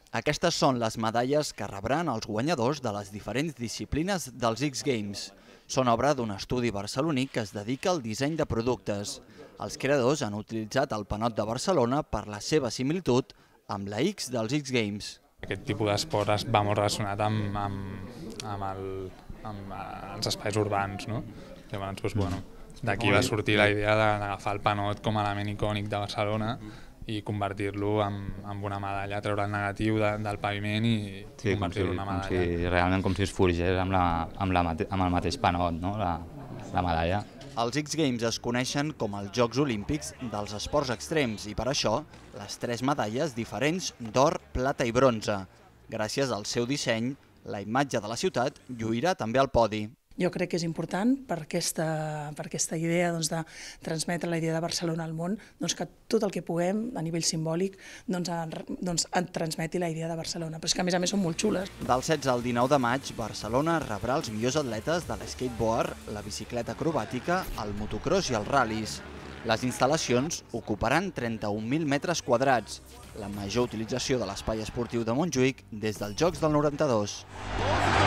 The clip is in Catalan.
Aquestes són les medalles que rebran els guanyadors de les diferents disciplines dels X-Games. Són obra d'un estudi barceloní que es dedica al disseny de productes. Els creadors han utilitzat el panot de Barcelona per la seva similitud amb la X dels X-Games. Aquest tipus d'esport va molt relacionat amb els espais urbans, no? Llavors, d'aquí va sortir la idea d'agafar el panot com a element icònic de Barcelona i convertir-lo en una medalla, treure el negatiu del paviment i convertir-lo en una medalla. Realment com si es forgés amb el mateix panot, no? La medalla. Els X-Games es coneixen com els Jocs Olímpics dels esports extrems i per això les 3 medalles diferents d'or, plata i bronze. Gràcies al seu disseny, la imatge de la ciutat lluirà també al podi. Jo crec que és important per aquesta idea de transmetre la idea de Barcelona al món, que tot el que puguem a nivell simbòlic transmeti la idea de Barcelona, però és que a més són molt xules. Del 16 al 19 de maig, Barcelona rebrà els millors atletes de l'skateboard, la bicicleta acrobàtica, el motocross i els ral·lis. Les instal·lacions ocuparan 31.000 metres quadrats, la major utilització de l'espai esportiu de Montjuïc des dels Jocs del 92.